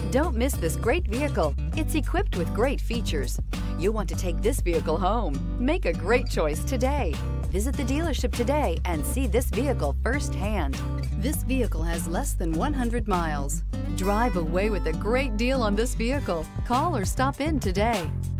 Don't miss this great vehicle. It's equipped with great features. You'll want to take this vehicle home. Make a great choice today. Visit the dealership today and see this vehicle firsthand. This vehicle has less than 100 miles. Drive away with a great deal on this vehicle. Call or stop in today.